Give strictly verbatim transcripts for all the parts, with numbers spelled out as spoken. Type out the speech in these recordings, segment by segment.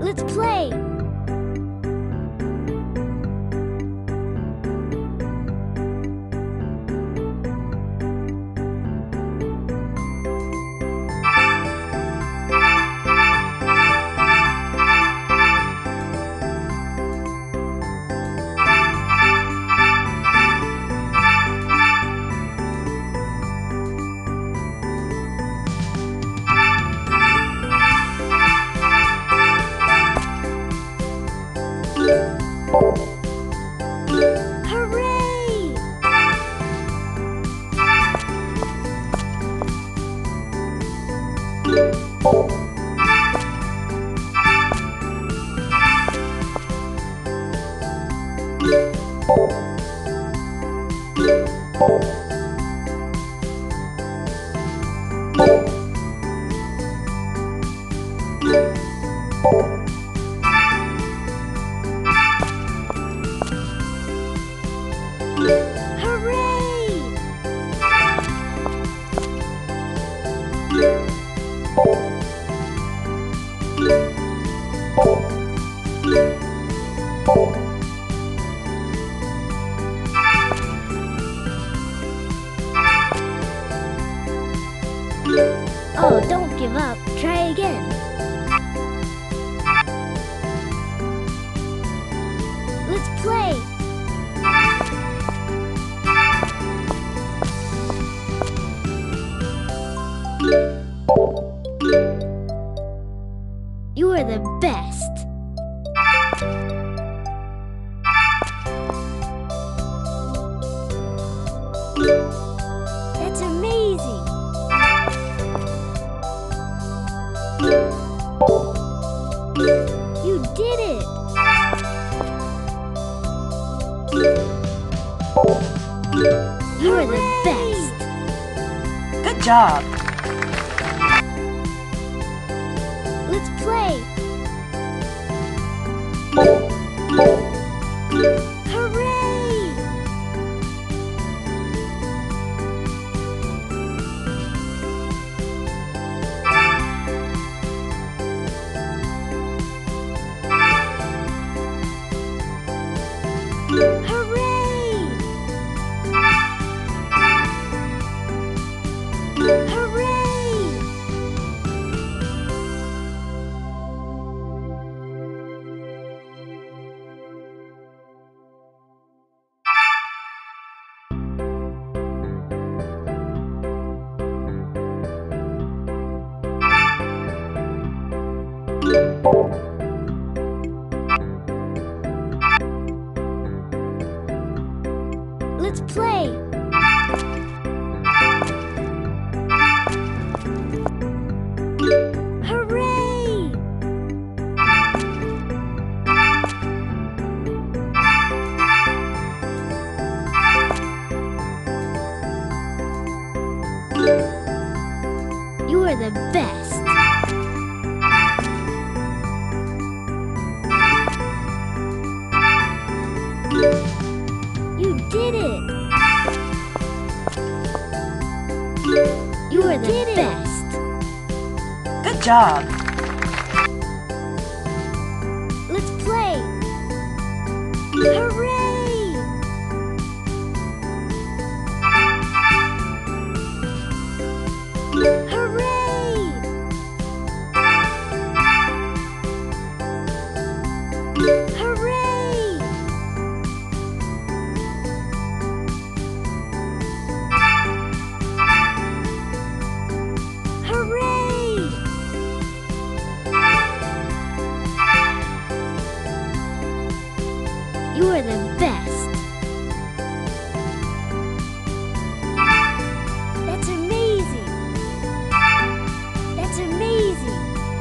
Let's play! Hooray! Oh, don't give up. Try again. Let's play. You are the best. That's amazing. You did it. You are the best. Good job. Let's play. Hooray! Hooray! Hooray! Let's play. Hooray! You are the best. You did it. You are the best. Good job. Let's play. Hooray! Hooray! Hooray! Hooray! You are the best. That's amazing. That's amazing.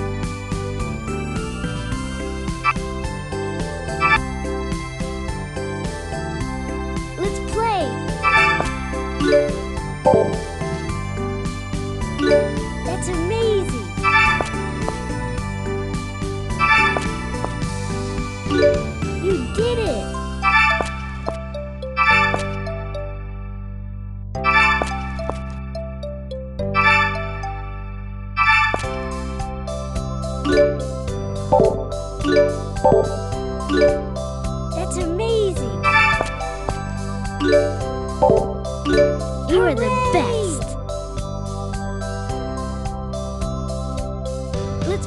Let's play. That's amazing. You did it.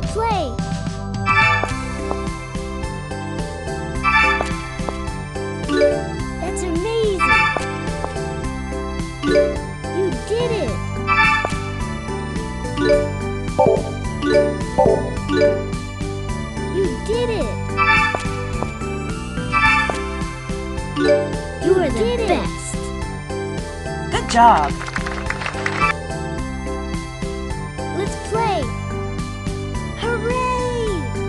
play. That's amazing. You did it. You did it. You are the best. Good job. Let's play. Hooray!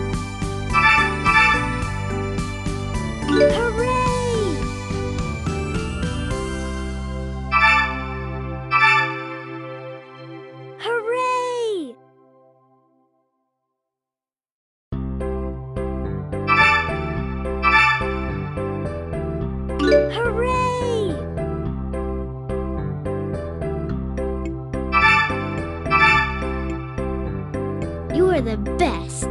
Hooray! Hooray! Hooray! You are the best.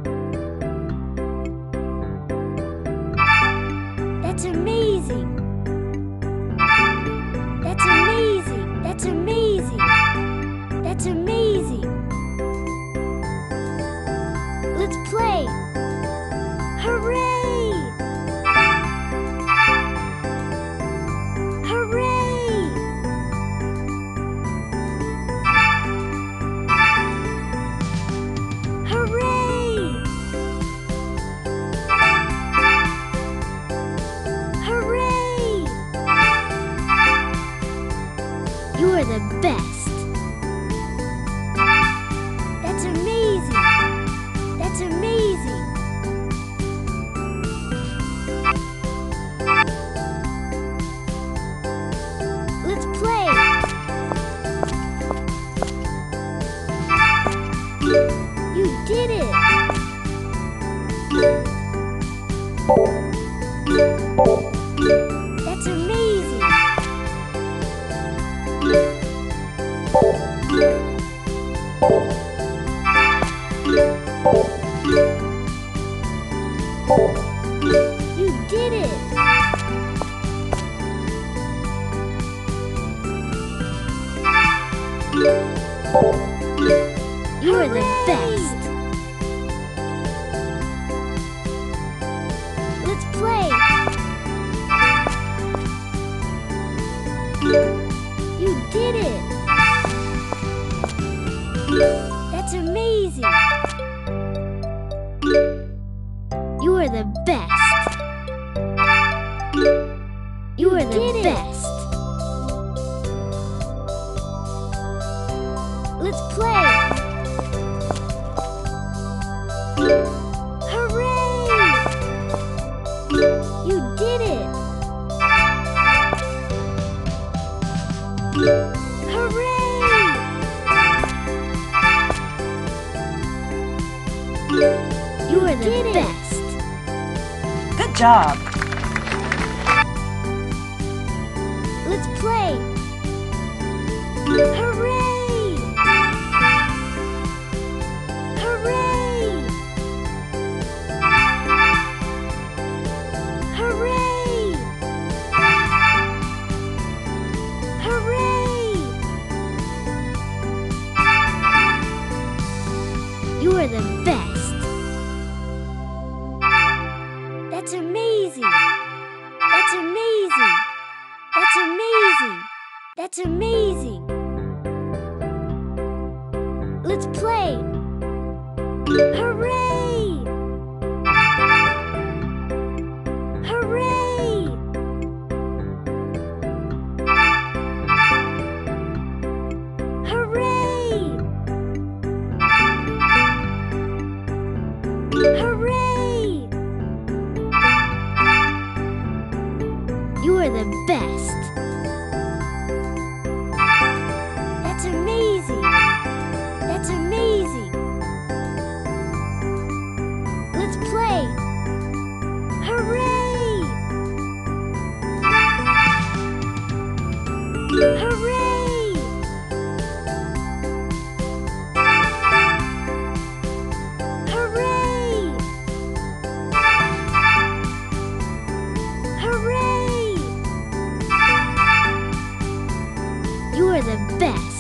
That's amazing. That's amazing. That's amazing. That's amazing. Let's play. Hooray! Hooray! Hooray! Hooray! You are the best. That's amazing. That's amazing. Let's play. You did it. That's amazing. You did it. You are the best. Let's play. You did it. That's amazing. You are the best. You are the best. Let's play. Hooray! You did it. Hooray! You are the best. Good job. Let's play. Hooray! Hooray! Hooray! Hooray! You are the best. That's amazing. That's amazing. That's amazing. That's amazing. Let's play. Hooray! Hooray! Hooray! Hooray! You are the best. That's amazing. That's amazing. Let's play. Hooray! Hooray! Hooray! Hooray! You are the best.